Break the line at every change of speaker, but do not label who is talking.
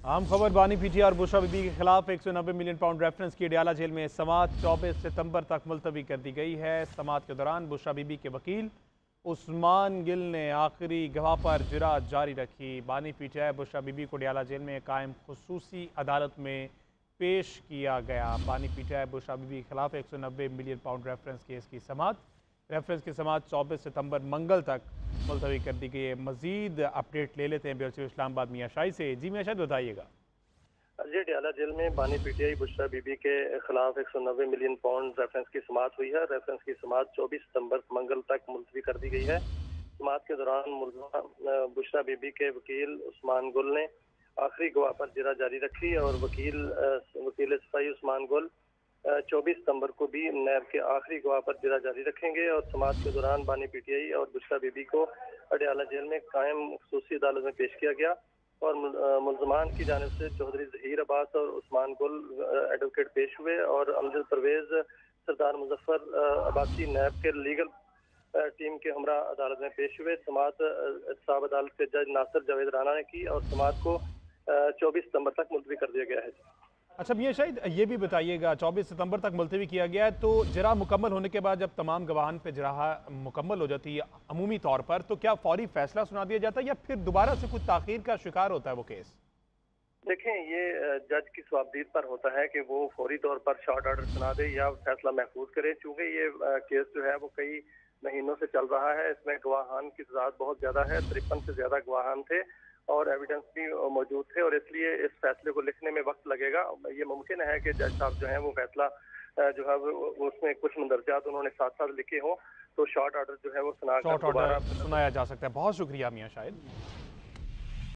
आम खबर बानी पीटीआर बुशरा बीबी के खिलाफ 190 मिलियन पाउंड रेफरेंस की अडयाला जेल में समाअत 24 सितंबर तक मुलतवी कर दी गई है। समाअत के दौरान बुशरा बीबी के वकील उस्मान गिल ने आखिरी गवाह पर जिरा जारी रखी। बानी पीटीआई बुशरा बीबी को अडयाला जेल में कायम खुसूसी अदालत में पेश किया गया। बानी पीटीआई बुशरा बीबी के खिलाफ 190 मिलियन पाउंड रेफरेंस केस की रेफरेंस की समाअत 24 सितंबर मंगल तक मुलतवी कर दी गई है। मजीद अपडेट ले लेते हैं ब्यूरो चीफ इस्लामाबाद मियां शाही से। जी मियां शाही बताइएगा।
जी अडयाला जेल में बानी पीटीआई बुशरा बीबी के खिलाफ 190 मिलियन पाउंड रेफरेंस की समाअत हुई है। रेफरेंस की समाअत 24 सितंबर मंगल तक मुलतवी कर दी गई है। समाअत के दौरान मुलज़मा बुशरा बीबी के वकील उस्मान गुल ने आखिरी गवाह पर जिरा जारी रखी और वकील सफाई उस्मान गुल 24 सितंबर को भी नैब के आखिरी गवाह पर जिरा जारी रखेंगे और समाअत के दौरान बानी पीटीआई और बुशरा बीबी को अडयाला जेल में कायम खुसूसी अदालत में पेश किया गया और मुल्ज़मान की जानिब से चौधरी ज़हीर अब्बास और उस्मान गुल एडवोकेट पेश हुए और अमजद परवेज सरदार मुजफ्फर अब्बासी नैब के लीगल टीम के हमरा अदालत में पेश हुए। समाअत साहब अदालत के जज नासिर जावेद राना ने की और समाअत को 24 सितंबर तक मुलतवी कर दिया गया है।
अच्छा मियां शाहिद ये भी बताइएगा, 24 सितंबर तक मुलतवी किया गया है, तो जरा मुकम्मल होने के बाद जब तमाम गवाहान पे जरा मुकम्मल हो जाती है अमूमी तौर पर, तो क्या फौरी फैसला सुना दिया जाता है या फिर दोबारा से कुछ ताखीर का शिकार होता है वो केस?
देखें, ये जज की स्वाबदीद पर होता है कि वो फौरी तौर पर शॉर्ट ऑर्डर सुना दे या फैसला महफूज करे। चूँकि ये केस जो है वो कई महीनों से चल रहा है, इसमें गवाहान की तादाद बहुत ज़्यादा है, 53 से ज़्यादा गवाहान थे और एविडेंस भी मौजूद थे और इसलिए इस फैसले को लिखने में वक्त लगेगा। ये मुमकिन है कि जज साहब जो हैं वो फैसला जो है वो उसमें कुछ मंदरजात उन्होंने साथ साथ लिखे हों, तो शॉर्ट ऑर्डर जो है वो
शॉर्ट ऑर्डर सुनाया जा सकता है। बहुत शुक्रिया मियां शाहिद।